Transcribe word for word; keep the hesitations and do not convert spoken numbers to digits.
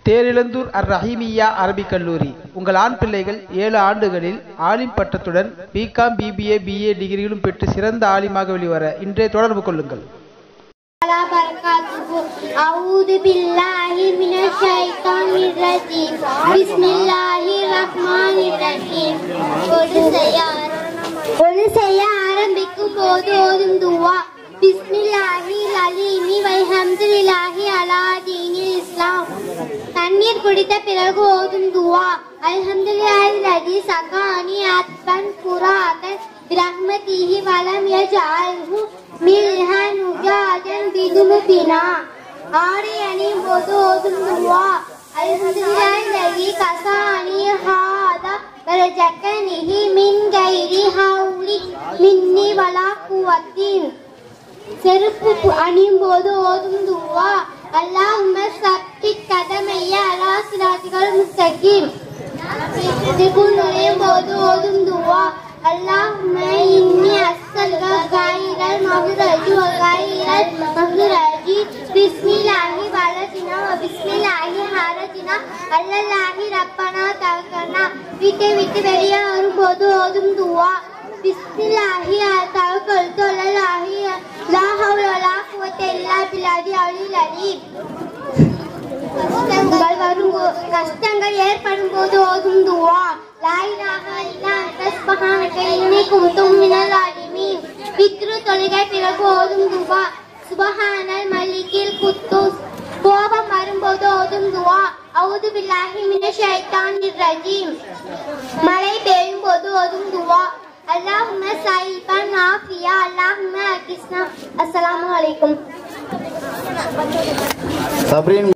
தேரிழந்தூர் அர் ரஹீமியா அரபிக் கல்லூரி. உங்கள் ஆண் பிள்ளைகள் ஏழு ஆண்டுகளில் ஆலிம் பட்டத்துடன் பிகாம் பிபிஏ பிஏ டிகிரிகளும் பெற்று சிறந்த ஆலிமாக வெளிவர இன்றே தொடர்பு கொள்ளுங்கள். அஊது பில்லாஹி மினஷ் ஷைத்தானிர் ரஜீம். பிஸ்மில்லாஹிர் ரஹ்மானிர் ரஹீம். ஒரு செய்ய ஆரம்பிக்கும் போது ஓதும் துவா பிஸ்மில்லாஹில் அலீமி வல்ஹம்துலில்லாஹி அலா தீனில் இஸ்லாம். தண்ணீர் குடித்த பிறகு ஓதும் துவா அல்ஹம்துலில்லாஹி லதி சகானி அத்பன் குராதன் பிரஹ்மதிஹி வலம் யஜஅல்ஹு மில்ஹன் உஜாஜன் பிதுனுபினா. ஆடை அணியும் போது ஓதும் துவா அல்ஹம்துலில்லாஹி லதி கசானி ஹாதா வரஜகனிஹி மின் கைரி ஹவுலி மின்னி வலா குவத்தின். செருப்பு அணியும் போது ஓதும் துவா அல்லாஹும்ம சப்பித் கதமைய அலா சிராத்திகல் முஸ்தகீம். இதுக்குள் நுழையும் போது ஓதும் துவா அல்லாஹும்ம இன்னி அஸ்ஸலுக கைரல் மஹ்ரஜி வ கைரல் மஹ்ரஜி பிஸ்மில்லாஹி வலதினா வ பிஸ்மில்லாஹி ஹாரஜினா அல்லல்லாஹி ரப்பனா தவக்கல்னா. வீட்டை விட்டு வெளியே வரும்போது ஓதும் துவா பிஸ்மில்லாஹி தவக்கல்து அலல்லாஹி லா ஹவ்ல வலா குவத்த இல்லா பில்லாஹி அலில் அலீம். கஷ்டங்கள் வரும் கஷ்டங்கள் ஏற்படும் போது ஓதும் துவா லா இலாஹா இல்லா அன்த சுப்ஹானக இன்னி குன்து மினல் ஸாலிமீன். பித்ரு தொழுகை பிறகு ஓதும் துவா சுப்ஹானல் மலிகில் குத்தூஸ். கோபம் வரும்போது ஓதும் துவா அஊது பில்லாஹி மினஷ் ஷைத்தானிர் ரஜீம். மழை பெய்யும் போது ஓதும் துவா அல்லாஹும்ம ஸைபன் ஆஃபியா அல்லாஹும்ம அகிஸ்னா. அஸ்ஸலாமு அலைக்கும்.